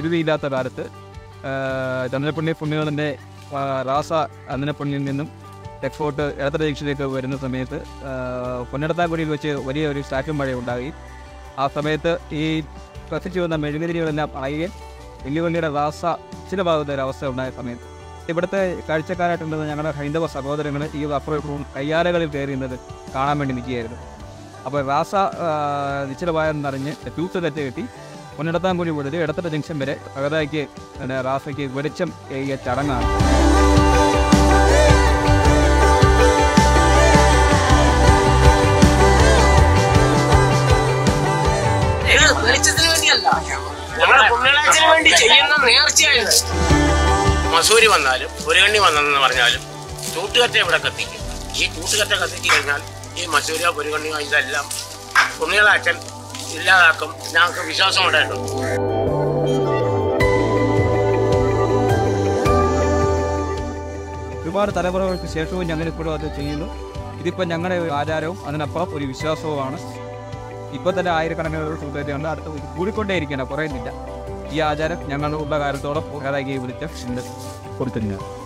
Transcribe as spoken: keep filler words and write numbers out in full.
വൈദ്യുതിയില്ലാത്ത കാലത്ത് ചന്ദ്രപ്പള്ളി പുണ്യകളിൻ്റെ റാസ അന്നനപ്പള്ളിയിൽ നിന്നും തെക്കോട്ട് എടത്തല ജംഗ്ഷനിലേക്ക് വരുന്ന സമയത്ത് പൊന്നിടത്താൻകുടിയിൽ വെച്ച് വലിയ ഒരു സ്റ്റാറ്റും മഴ ഉണ്ടായി. ആ സമയത്ത് ഈ കത്തിച്ചു വന്ന മെഴുകുതിരികളെല്ലാം അയകെ വെല്ലുവിളിയുടെ റാസ ചില ഭാഗത്തെ ഒരവസ്ഥ ഉണ്ടായ സമയത്ത് ഇവിടുത്തെ കാഴ്ചക്കാരായിട്ടുള്ളത് ഞങ്ങളുടെ ഹൈന്ദവ സഹോദരങ്ങൾ ഈ അപ്പുറവും കയ്യാലകളിൽ കയറിയുന്നത് കാണാൻ വേണ്ടി നിൽക്കുകയായിരുന്നു. അപ്പോൾ റാസ നിശ്ചലമായെന്നറിഞ്ഞ് ട്യൂസ് തെറ്റ് കെട്ടി പൊന്നിടത്താൻകുടി മുതൽ എടത്തല ജംഗ്ഷൻ വരെ പകതായ്ക്ക് റാസയ്ക്ക് വെളിച്ചം ഏകിയ ചടങ്ങാണ്. വെളിച്ചത്തിന് വേണ്ടിയല്ല, ഞങ്ങളുടെ പുണ്യാളത്തിന് വേണ്ടി ചെയ്യുന്ന നേർച്ചയായത്. മസൂരി വന്നാലും ഒരു കണ്ണി വന്നെന്ന് പറഞ്ഞാലും ചൂട്ടുകറ്റ ഇവിടെ കത്തിക്കും. ഈ ചൂട്ടുകറ്റ കത്തിച്ചു കഴിഞ്ഞാൽ ഈ മസൂരിയോ ഒരു കണ്ണിയോ ഇതെല്ലാം പുണ്യാളച്ചൻ ഇല്ലാതാക്കും. ഞങ്ങൾക്ക് വിശ്വാസം ഉണ്ടായിട്ടുണ്ട്. ഒരുപാട് തലമുറകൾക്ക് ശേഷവും ഞങ്ങളിപ്പോഴും അത് ചെയ്യുന്നു. ഇതിപ്പോൾ ഞങ്ങളുടെ ആചാരവും അതിനപ്പുറം ഒരു വിശ്വാസവുമാണ്. ഇപ്പോൾ തന്നെ ആയിരക്കണക്കിന് സുഹൃത്തുക്കളുണ്ട്, അടുത്ത് കൂടിക്കൊണ്ടേയിരിക്കണം, കുറയുന്നില്ല. ഈ ആചാരം ഞങ്ങളുടെ കാലത്തോളം വിളിച്ച കൊടുത്തില്ല.